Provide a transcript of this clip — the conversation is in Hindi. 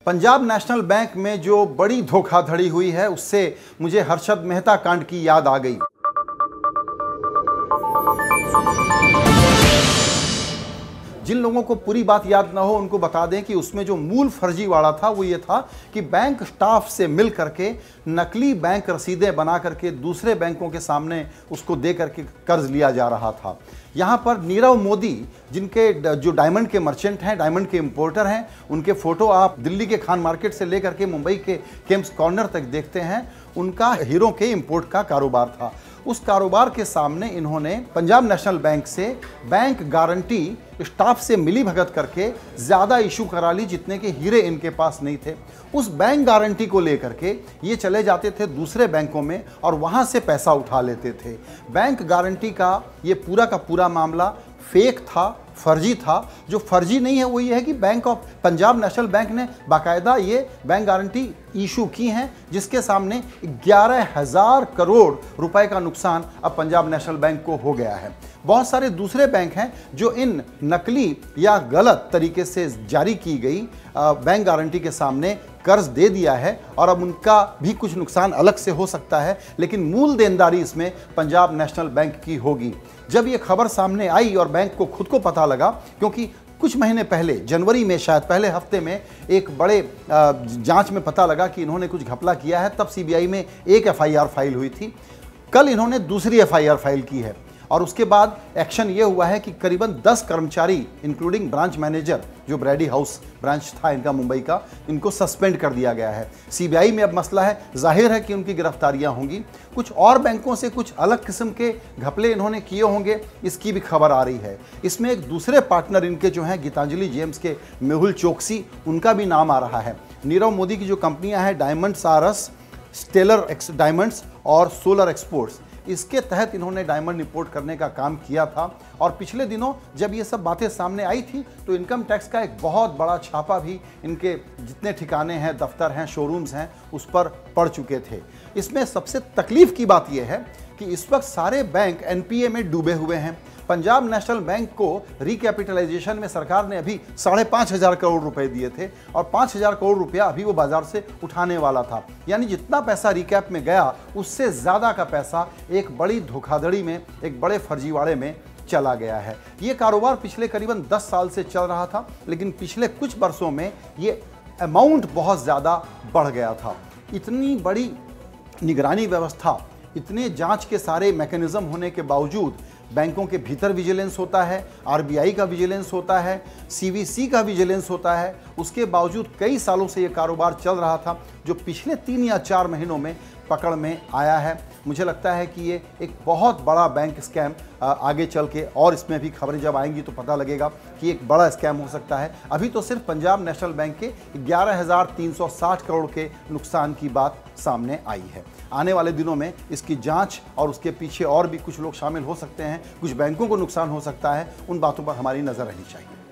पंजाब नेशनल बैंक में जो बड़ी धोखाधड़ी हुई है उससे मुझे हर्षद मेहता कांड की याद आ गई। जिन लोगों को पूरी बात याद ना हो उनको बता दें कि उसमें जो मूल फर्जीवाड़ा था वो ये था कि बैंक स्टाफ से मिल करके नकली बैंक रसीदें बना करके दूसरे बैंकों के सामने उसको दे करके कर्ज लिया जा रहा था। यहाँ पर नीरव मोदी, जिनके जो डायमंड के मर्चेंट हैं, डायमंड के इंपोर्टर हैं, उनके फोटो आप दिल्ली के खान मार्केट से लेकर के मुंबई के केम्स कॉर्नर तक देखते हैं, उनका हीरो के इंपोर्ट का कारोबार था। उस कारोबार के सामने इन्होंने पंजाब नेशनल बैंक से बैंक गारंटी स्टाफ से मिली भगत करके ज़्यादा इशू करा ली जितने के हीरे इनके पास नहीं थे। उस बैंक गारंटी को लेकर के ये चले जाते थे दूसरे बैंकों में और वहाँ से पैसा उठा लेते थे। बैंक गारंटी का ये पूरा का पूरा मामला फेक था, फर्जी था। जो फर्जी नहीं है वो ये है कि bank of Punjab National Bank ने बाकायदा ये बैंक गारंटी इशू की हैं, जिसके सामने 11,000 करोड़ रुपए का नुकसान अब पंजाब नेशनल बैंक को हो गया है। बहुत सारे दूसरे बैंक हैं जो इन नकली या गलत तरीके से जारी की गई बैंक गारंटी के सामने कर्ज दे दिया है और अब उनका भी कुछ नुकसान अलग से हो सकता है, लेकिन मूल देनदारी इसमें पंजाब नेशनल बैंक की होगी। जब ये खबर सामने आई और बैंक को खुद को पता लगा, क्योंकि कुछ महीने पहले जनवरी में शायद पहले हफ्ते में एक बड़े जांच में पता लगा कि इन्होंने कुछ घपला किया है, तब सीबीआई में एक एफआईआर फाइल हुई थी। कल इन्होंने दूसरी एफआईआर फाइल की है और उसके बाद एक्शन ये हुआ है कि करीबन 10 कर्मचारी इंक्लूडिंग ब्रांच मैनेजर, जो ब्रैडी हाउस ब्रांच था इनका मुंबई का, इनको सस्पेंड कर दिया गया है। सीबीआई में अब मसला है, जाहिर है कि उनकी गिरफ्तारियां होंगी। कुछ और बैंकों से कुछ अलग किस्म के घपले इन्होंने किए होंगे, इसकी भी खबर आ रही है। इसमें एक दूसरे पार्टनर इनके जो हैं गीतांजलि जेम्स के मेहुल चोकसी, उनका भी नाम आ रहा है। नीरव मोदी की जो कंपनियां हैं डायमंड्स आरस, स्टेलर डायमंड्स और सोलर एक्सपोर्ट्स, इसके तहत इन्होंने डायमंड इंपोर्ट करने का काम किया था। और पिछले दिनों जब ये सब बातें सामने आई थी तो इनकम टैक्स का एक बहुत बड़ा छापा भी इनके जितने ठिकाने हैं, दफ्तर हैं, शोरूम्स हैं, उस पर पड़ चुके थे। इसमें सबसे तकलीफ की बात यह है कि इस वक्त सारे बैंक एनपीए में डूबे हुए हैं। पंजाब नेशनल बैंक को रिकैपिटलाइजेशन में सरकार ने अभी 5,500 करोड़ रुपए दिए थे और 5,000 करोड़ रुपया अभी वो बाजार से उठाने वाला था। यानी जितना पैसा रिकैप में गया उससे ज़्यादा का पैसा एक बड़ी धोखाधड़ी में, एक बड़े फर्जीवाड़े में चला गया है। ये कारोबार पिछले करीबन 10 साल से चल रहा था, लेकिन पिछले कुछ वर्षों में ये अमाउंट बहुत ज़्यादा बढ़ गया था। इतनी बड़ी निगरानी व्यवस्था, इतने जांच के सारे मैकेनिज्म होने के बावजूद बैंकों के भीतर विजिलेंस होता है, आरबीआई का विजिलेंस होता है, सीवीसी का विजिलेंस होता है, उसके बावजूद कई सालों से ये कारोबार चल रहा था जो पिछले 3 या 4 महीनों में पकड़ में आया है। मुझे लगता है कि ये एक बहुत बड़ा बैंक स्कैम आगे चल के, और इसमें भी खबरें जब आएंगी तो पता लगेगा कि एक बड़ा स्कैम हो सकता है। अभी तो सिर्फ पंजाब नेशनल बैंक के 11,360 करोड़ के नुकसान की बात सामने आई है। आने वाले दिनों में इसकी जांच और उसके पीछे और भी कुछ लोग शामिल हो सकते हैं, कुछ बैंकों को नुकसान हो सकता है, उन बातों पर हमारी नज़र रहनी चाहिए।